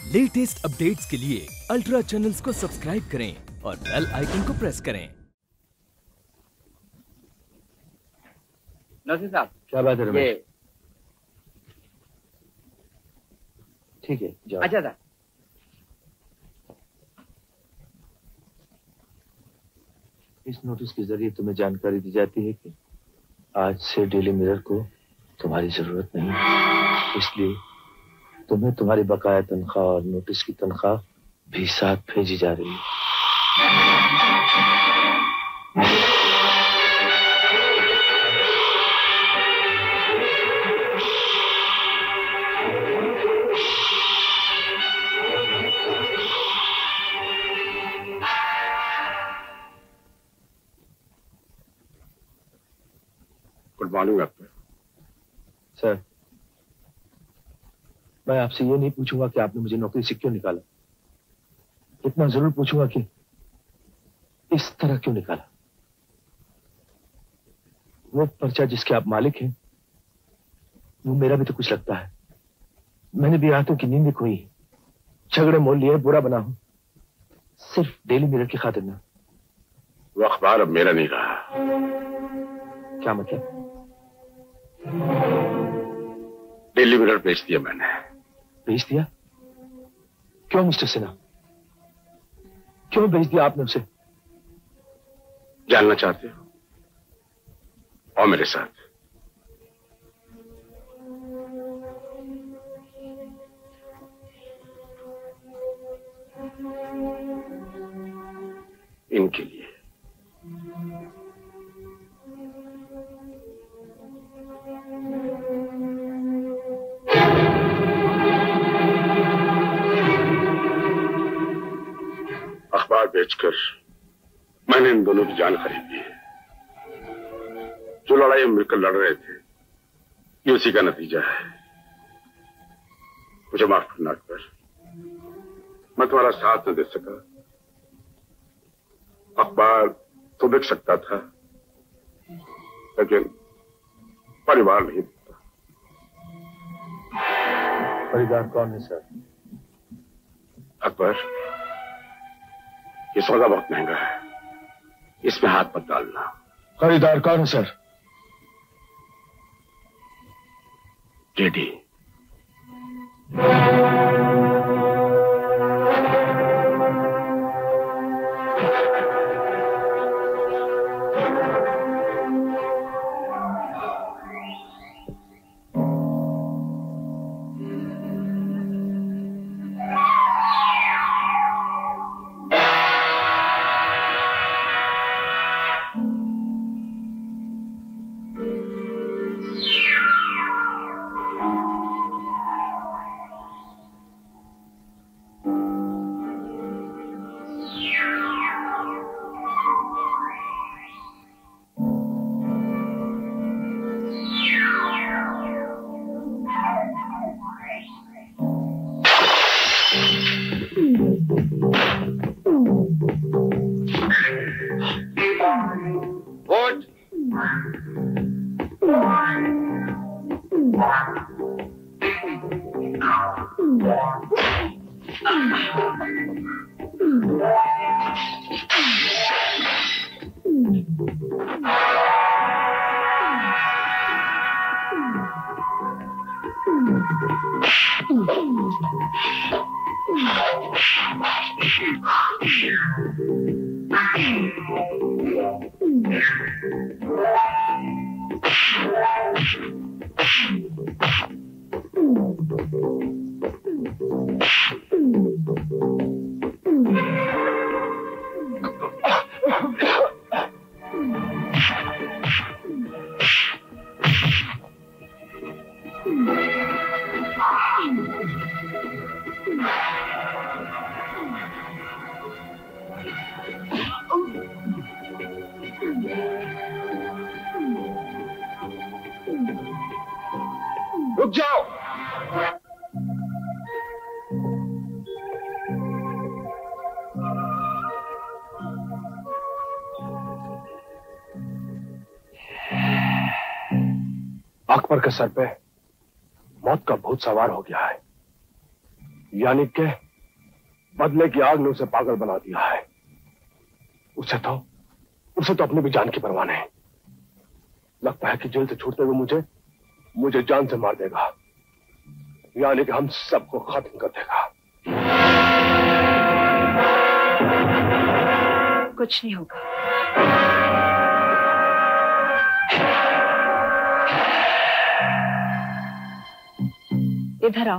Latest updates के लिए ultra channels को सब्सक्राइब करें और बेल आइकन को प्रेस करें। नौसी साहब, क्या बात है रमेश? ठीक है, जाओ। अच्छा सर। इस नोटिस के जरिए तुम्हें जानकारी दी जाती है कि आज से डेली मिरर को तुम्हारी जरूरत नहीं, इसलिए तुम्हें तुम्हारी बकाया तनख्वाह और नोटिस की तनख्वाह भी साथ भेजी जा रही है। Good morning doctor. सर, मैं आपसे ये नहीं पूछूंगा कि आपने मुझे नौकरी से क्यों निकाला, इतना जरूर पूछूंगा कि इस तरह क्यों निकाला। वो पर्चा जिसके आप मालिक हैं, वो मेरा भी तो कुछ लगता है। मैंने भी रातों की नींद खोई, झगड़े मोल लिए, बुरा बना हूं, सिर्फ डेली मिरर की खातिर ना। वो अखबार अब मेरा नहीं रहा। क्या मतलब? डेली मिरर बेच दिया मैंने। बेच दिया? क्यों मिस्टर सिन्हा, क्यों बेच दिया आपने उसे? जानना चाहते हो? और मेरे साथ इनके लिए। अखबार बेचकर मैंने इन दोनों की जान खरीदी है। जो लड़ाई हम मिलकर लड़ रहे थे, ये उसी का नतीजा है। मुझे माफ करना अकबर, मैं तुम्हारा साथ न दे सका। अखबार तो बिक सकता था, लेकिन परिवार नहीं बिकता। परिवार कौन है सर? अकबर, ये सौदा बहुत महंगा है, इसमें हाथ मत डालना। खरीदार कौन है सर? जेडी। रुक जाओ। अकबर के सर पे मौत का भूत सवार हो गया है। यानी के बदले की आग ने उसे पागल बना दिया है। उसे तो अपनी भी जान की परवाह नहीं। लगता है कि जेल से छूटते हुए मुझे जान से मार देगा, यानी कि हम सबको खत्म कर देगा। कुछ नहीं होगा। इधर आओ।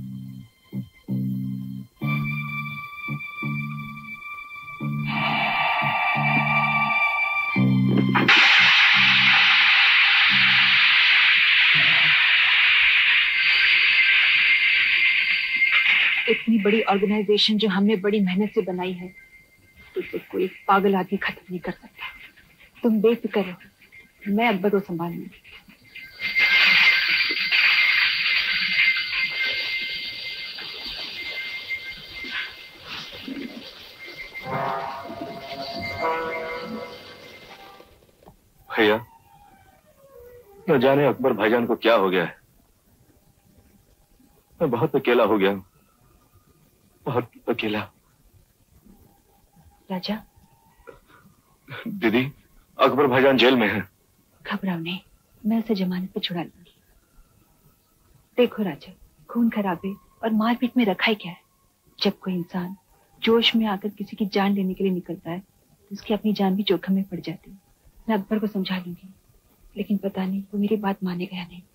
इतनी बड़ी ऑर्गेनाइजेशन जो हमने बड़ी मेहनत से बनाई है, तो कोई पागल आदमी खत्म नहीं कर सकता। तुम बेफिक्र रहो, मैं अकबर को संभालूंगी। भैया, न जाने अकबर भाईजान को क्या हो गया है। मैं बहुत अकेला हो गया हूं, बहुत अकेला। राजा, दीदी, अकबर भाईजान जेल में हैं। घबराओ नहीं, मैं उसे जमानत पर छुड़ा लूंगी। देखो राजा, खून खराबे और मारपीट में रखा ही क्या है। जब कोई इंसान जोश में आकर किसी की जान लेने के लिए निकलता है, तो उसकी अपनी जान भी जोखिम में पड़ जाती है। मैं अकबर को समझा लूंगी, लेकिन पता नहीं वो मेरी बात मानेगा या नहीं।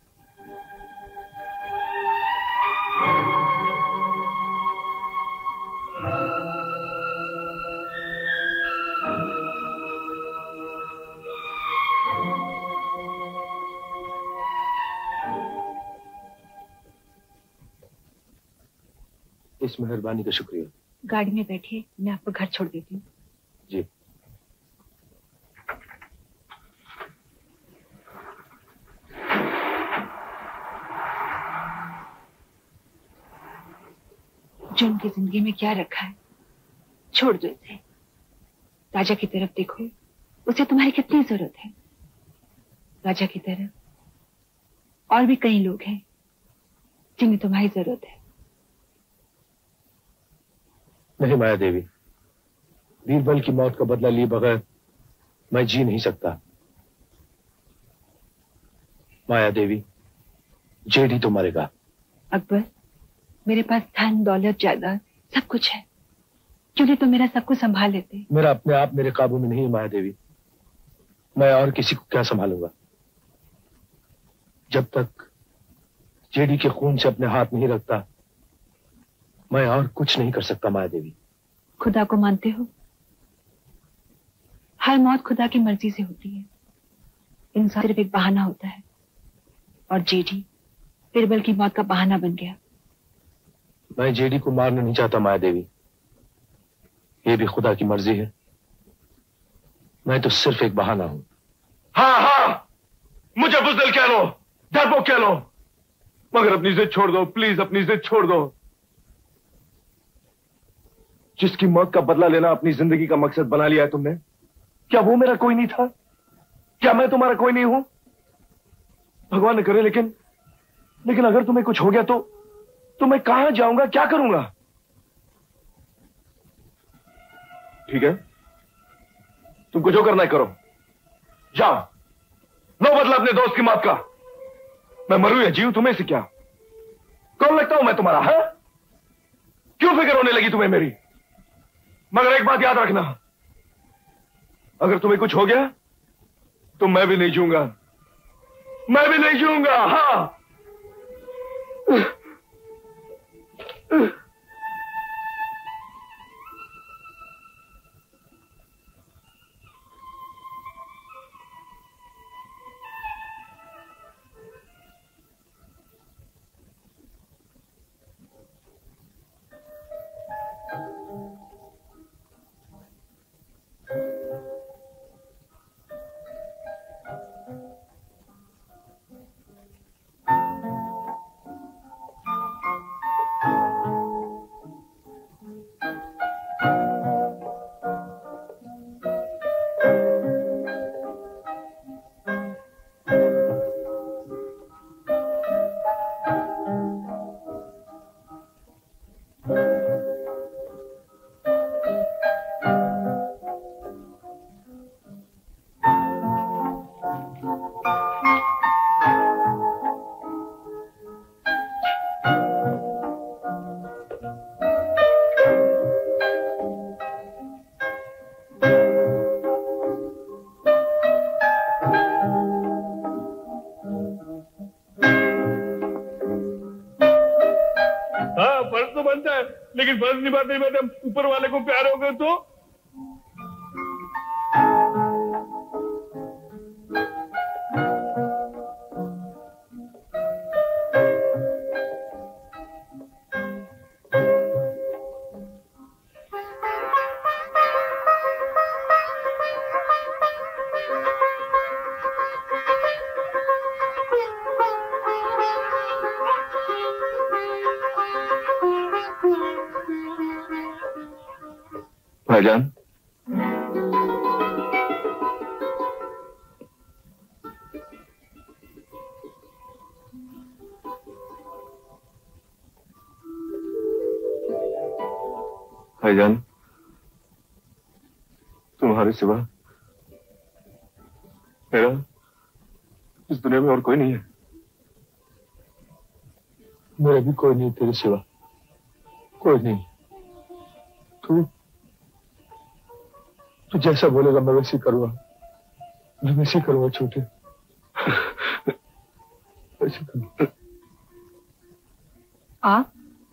इस मेहरबानी का शुक्रिया। गाड़ी में बैठिए, मैं आपको घर छोड़ देती हूँ। जी। जो उनकी जिंदगी में क्या रखा है, छोड़ दो इसे। राजा की तरफ देखो, उसे तुम्हारी कितनी जरूरत है। राजा की तरफ और भी कई लोग हैं जिन्हें तुम्हारी जरूरत है। नहीं माया देवी, बीरबल की मौत का बदला लिए बगैर मैं जी नहीं सकता। माया देवी, जेडी तो मरेगा। अकबर, मेरे पास धन दौलत जायदाद सब कुछ है, क्यों नहीं तुम मेरा सब कुछ संभाल लेते। मेरा अपने आप मेरे काबू में नहीं है माया देवी। मैं और किसी को क्या संभालूंगा। जब तक जेडी के खून से अपने हाथ नहीं रखता, मैं और कुछ नहीं कर सकता माया देवी। खुदा को मानते हो? हर मौत खुदा की मर्जी से होती है। इंसान सिर्फ एक बहाना होता है, और जेडी बीरबल की मौत का बहाना बन गया। मैं जेडी को मारना नहीं चाहता माया देवी, ये भी खुदा की मर्जी है। मैं तो सिर्फ एक बहाना हूं। हाँ, मुझे बुज़दिल कह लो, डरपोक कह लो, मगर अपनी जिद छोड़ दो, प्लीज अपनी जिद छोड़ दो। जिसकी मौत का बदला लेना अपनी जिंदगी का मकसद बना लिया है तुमने, क्या वो मेरा कोई नहीं था? क्या मैं तुम्हारा कोई नहीं हूं? भगवान न करे, लेकिन अगर तुम्हें कुछ हो गया तो मैं कहां जाऊंगा, क्या करूंगा? ठीक है, तुमको जो करना है करो, जाओ, लो बदला अपने दोस्त की मौत का। मैं मरूं या जीऊं तुम्हें से क्या? कौन लगता हूं मैं तुम्हारा? है क्यों फिक्र होने लगी तुम्हें मेरी? मगर एक बात याद रखना, अगर तुम्हें कुछ हो गया तो मैं भी नहीं जीऊंगा, मैं भी नहीं जीऊंगा। हाँ, हाँ फर्ज तो बनता है, लेकिन फर्ज निभाते निभाते हम ऊपर वाले को प्यार हो गए तो भाईजान, भाईजान, तुम्हारे सिवा मेरा इस दुनिया में और कोई नहीं है। मेरा भी कोई नहीं तेरे सिवा, कोई नहीं। तू जैसा बोलेगा मैं वैसे करूंगा, मैं वैसे करूंगा छोटे, वैसे करूंगा। आप?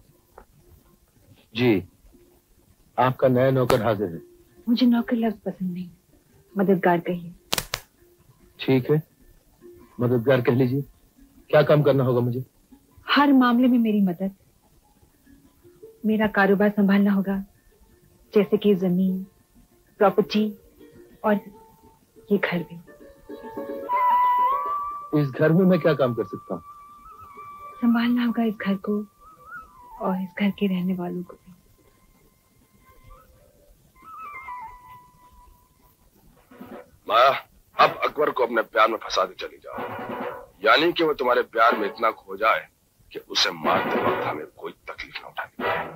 जी, आपका नया नौकर हाजिर है। मुझे नौकर लफ्ज पसंद नहीं, मददगार कहिए। ठीक है, मददगार कह लीजिए। क्या काम करना होगा मुझे? हर मामले में मेरी मदद। मेरा कारोबार संभालना होगा, जैसे कि जमीन, प्रॉपर्टी और ये घर भी। इस घर में मैं क्या काम कर सकता हूँ? संभालना होगा इस घर को और इस घर के रहने वालों को भी। माया, अब अकबर को अपने प्यार में फंसा के चली जाओ, यानी कि वो तुम्हारे प्यार में इतना खो जाए कि उसे मारते वक्त हमें कोई तकलीफ न उठानी पड़े।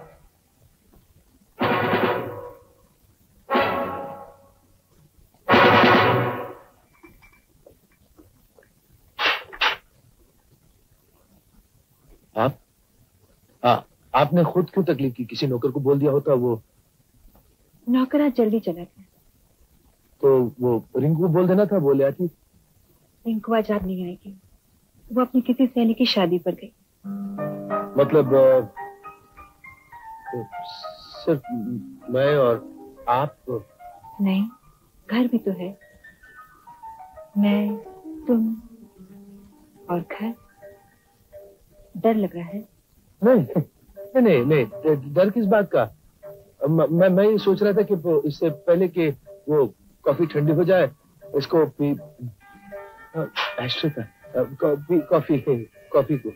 आपने खुद क्यों तकलीफ की? किसी नौकर को बोल दिया होता। वो नौकर आज जल्दी चला गया। तो वो रिंकू को बोल देना था, बोले आती। रिंकू आज रात नहीं आएगी, वो अपनी किसी सहेली की शादी पर गई। मतलब सिर्फ मैं और आप? नहीं, घर भी तो है। मैं, तुम और घर। डर लग रहा है? नहीं नहीं नहीं, डर किस बात का? मैं ये सोच रहा था कि इससे पहले कि वो कॉफी ठंडी हो जाए, इसको पी कॉफी को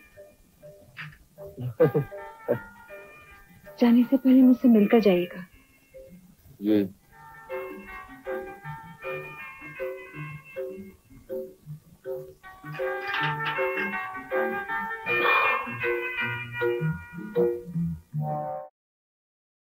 जाने से पहले मुझसे मिलकर जाइएगा। जी।